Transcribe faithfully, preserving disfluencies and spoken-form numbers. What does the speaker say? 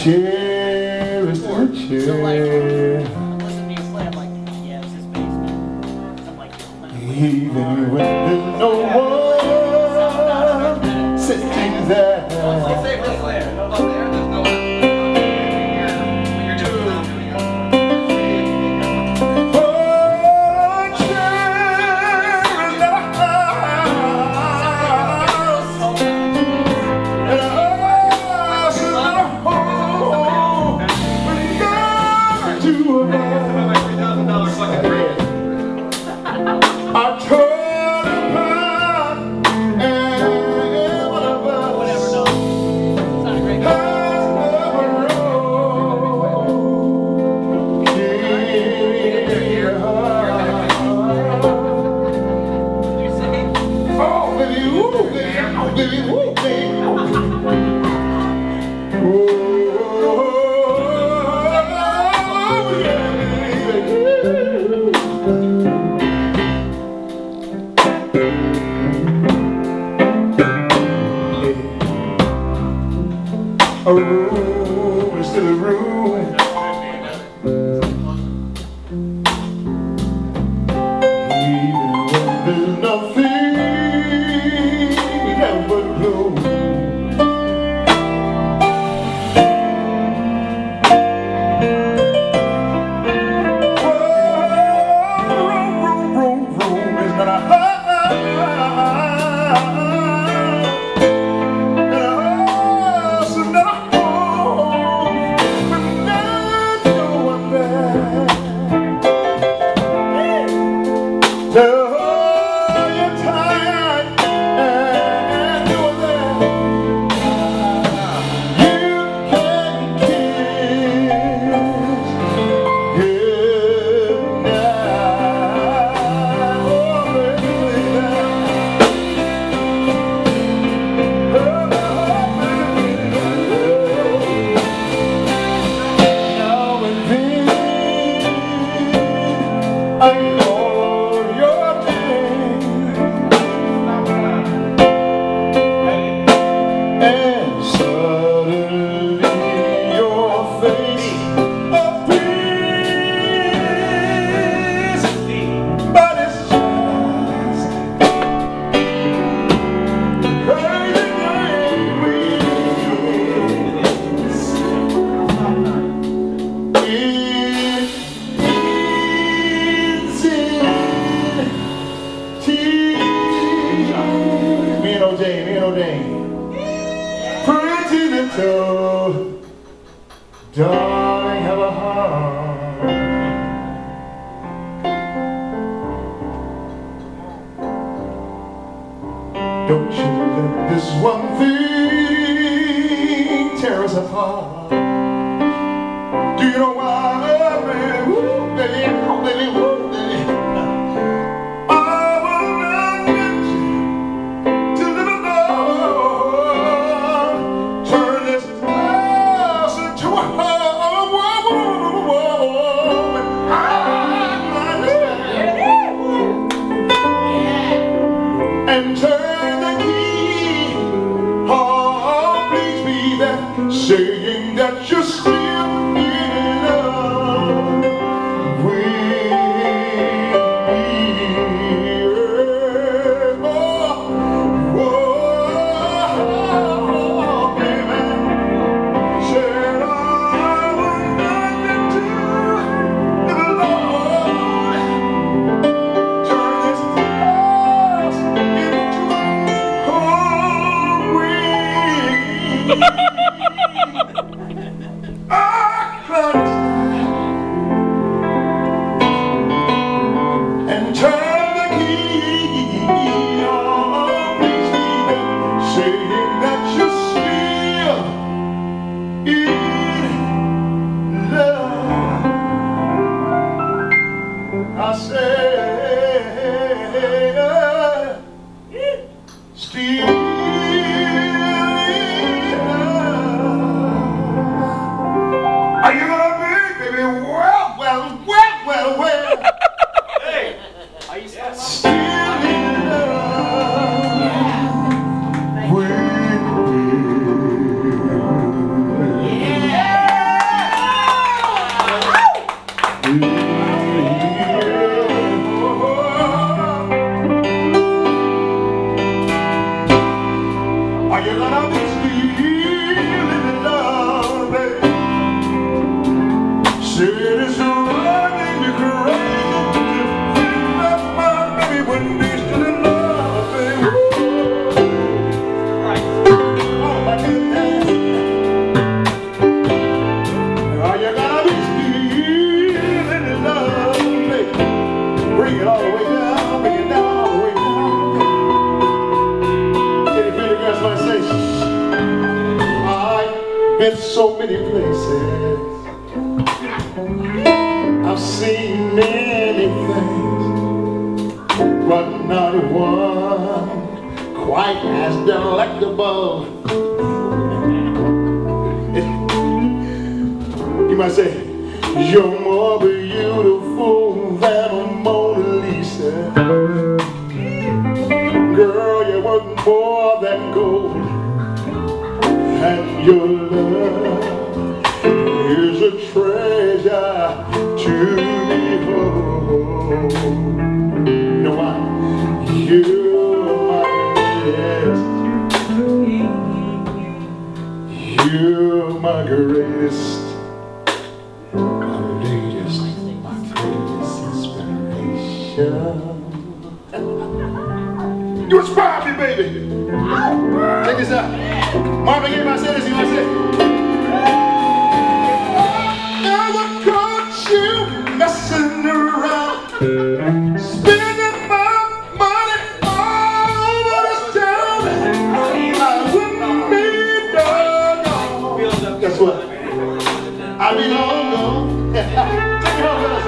chair is the chair. So like, listen to you play, I'm like, yeah, it's his basement. I'm like, even when there's no one sitting there. I'll say this later. Up there, there's no one. I turn apart and whatever, whatever, no. It's not a great has never rolled here. You sing? Oh, baby, ooh, baby, oh, baby, ooh, baby. Oh, yeah. A room is still a room. Even when there's nothing else but blue. Room, room, room, room is not a high. I know your name, and suddenly your face appears, but it's just crazy Me and O J, me and O J. Pretty little darling, have a heart. Don't you let this one thing tear us apart. Do you know why, baby? Woo, baby, oh, baby, woo, baby. And turn the key, oh, please be there, saying that Say it's running me crazy to think that my baby would be still in love, baby. Right. Oh my goodness. Oh, you gotta be still in love, baby. Bring it all the way down, bring it down, all the way down. Any pretty girls might say, I've been so many places. I've seen many things, but not one quite as delectable. You might say, you're more beautiful than a Mona Lisa. Girl, you're worth more than gold, and your love is a treasure to behold. You know why? You're my greatest. You're my greatest. My latest, my greatest inspiration. You inspire me, baby. Check this out. Marvin Gaye, if I say this, you might say, never caught you messing around, spending my money all over this town. I wouldn't be done. Guess what? I be long gone. Take it home,